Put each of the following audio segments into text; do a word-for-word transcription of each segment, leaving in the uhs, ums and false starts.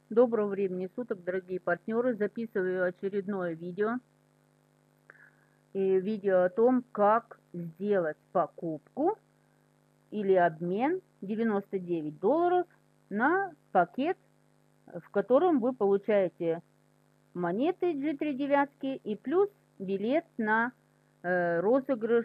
Доброго времени суток, дорогие партнеры. Записываю очередное видео. И видео о том, как сделать покупку или обмен девяносто девять долларов на пакет, в котором вы получаете монеты джи три девятки и плюс билет на э, розыгрыш,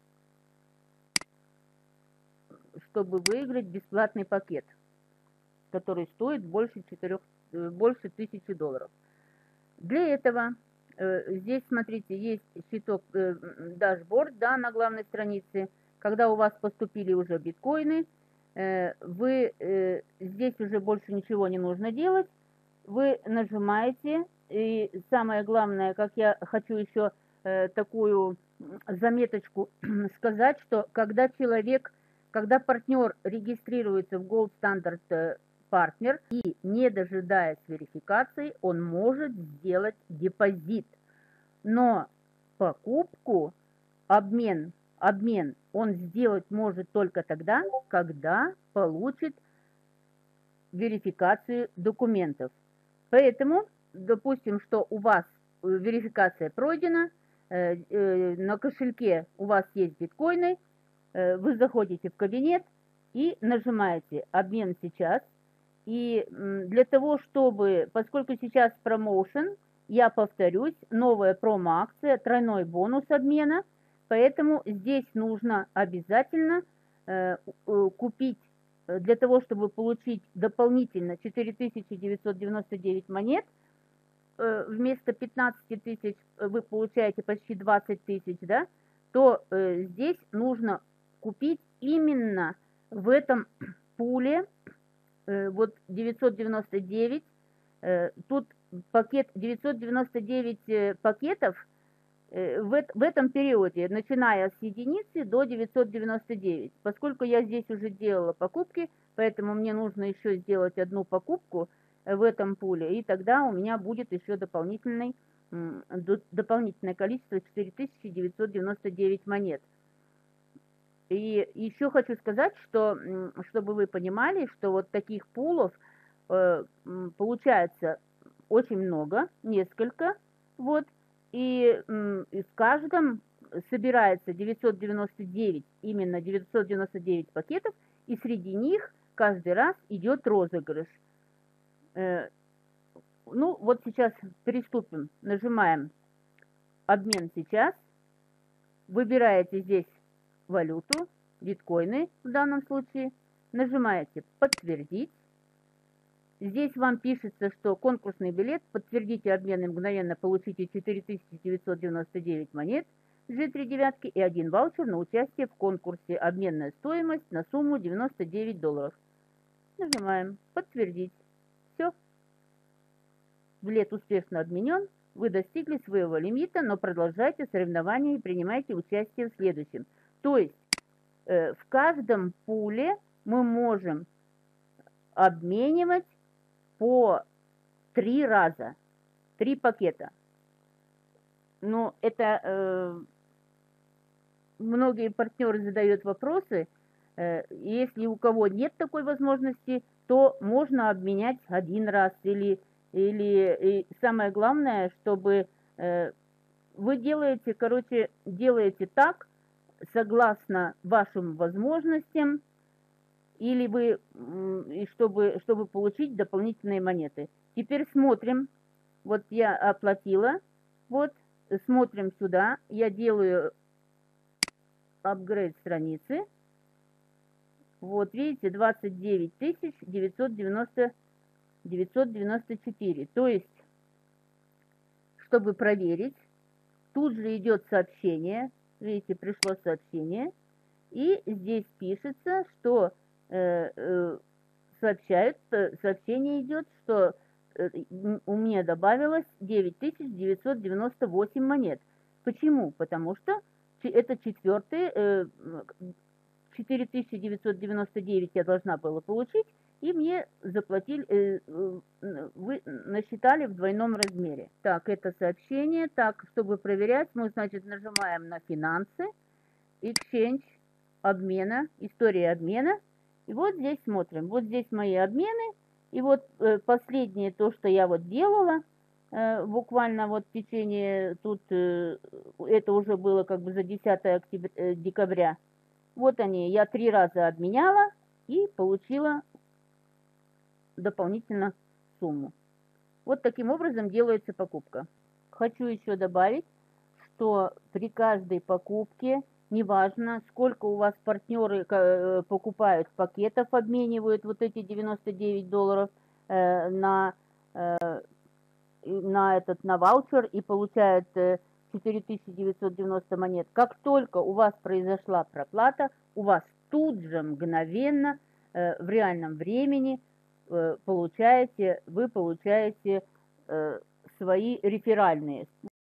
чтобы выиграть бесплатный пакет, который стоит больше, четырёх, э, больше тысячи долларов. Для этого э, здесь, смотрите, есть щиток, э, дашборд, да, на главной странице. Когда у вас поступили уже биткоины, э, вы э, здесь уже больше ничего не нужно делать. Вы нажимаете, и самое главное, как я хочу еще э, такую заметочку сказать, что когда человек, когда партнер регистрируется в Gold Standard партнер и, не дожидаясь верификации, он может сделать депозит. Но покупку, обмен, обмен он сделать может только тогда, когда получит верификацию документов. Поэтому, допустим, что у вас верификация пройдена, э, э, на кошельке у вас есть биткоины, э, вы заходите в кабинет и нажимаете «Обмен сейчас». И для того, чтобы, поскольку сейчас промоушен, я повторюсь, новая промо-акция, тройной бонус обмена, поэтому здесь нужно обязательно э, купить, для того, чтобы получить дополнительно четыре тысячи девятьсот девяносто девять монет, э, вместо пятнадцати тысяч вы получаете почти двадцать тысяч, да, то э, здесь нужно купить именно в этом пуле, вот девятьсот девяносто девять, тут пакет девятьсот девяносто девять пакетов в, в этом периоде, начиная с единицы до девятьсот девяносто девять. Поскольку я здесь уже делала покупки, поэтому мне нужно еще сделать одну покупку в этом пуле, и тогда у меня будет еще дополнительный, дополнительное количество четыре тысячи девятьсот девяносто девять монет. И еще хочу сказать, что, чтобы вы понимали, что вот таких пулов э, получается очень много, несколько, вот, и, и в каждом собирается девятьсот девяносто девять, именно девятьсот девяносто девять пакетов, и среди них каждый раз идет розыгрыш. Э, ну, вот сейчас приступим, нажимаем «Обмен сейчас», выбираете здесь валюту, биткоины в данном случае, нажимаете «Подтвердить». Здесь вам пишется, что конкурсный билет, подтвердите обмен и мгновенно получите четыре тысячи девятьсот девяносто девять монет джи три девятки и один ваучер на участие в конкурсе. Обменная стоимость на сумму девяносто девять долларов. Нажимаем «Подтвердить». Все. Билет успешно обменен. Вы достигли своего лимита, но продолжайте соревнования и принимайте участие в следующем. То есть э, в каждом пуле мы можем обменивать по три раза, три пакета. Но это э, многие партнеры задают вопросы. Э, если у кого нет такой возможности, то можно обменять один раз или или и самое главное, чтобы э, вы делаете, короче, делаете так, согласно вашим возможностям, или вы, и чтобы, чтобы получить дополнительные монеты. Теперь смотрим. Вот я оплатила. Вот, смотрим сюда. Я делаю апгрейд страницы. Вот, видите, двадцать девять тысяч девятьсот девяносто четыре. То есть, чтобы проверить, тут же идет сообщение. Видите, пришло сообщение. И здесь пишется, что э, э, сообщают, сообщение идет, что э, у меня добавилось девять тысяч девятьсот девяносто восемь монет. Почему? Потому что это четвертый, э, четыре тысячи девятьсот девяносто девять я должна была получить, и мне заплатили, э, э, вы насчитали в двойном размере. Так, это сообщение. Так, чтобы проверять, мы, значит, нажимаем на финансы, exchange, обмена, история обмена. И вот здесь смотрим. Вот здесь мои обмены. И вот э, последнее то, что я вот делала, э, буквально вот в течение, тут э, это уже было как бы за десятое октября, э, декабря. Вот они, я три раза обменяла и получила дополнительно сумму. Вот таким образом делается покупка. Хочу еще добавить, что при каждой покупке, неважно, сколько у вас партнеры э, покупают пакетов, обменивают вот эти девяносто девять долларов э, на, э, на этот на ваучер и получают э, четыре тысячи девятьсот девяносто монет. Как только у вас произошла проплата, у вас тут же мгновенно э, в реальном времени э, получаете, вы получаете э, свои реферальные.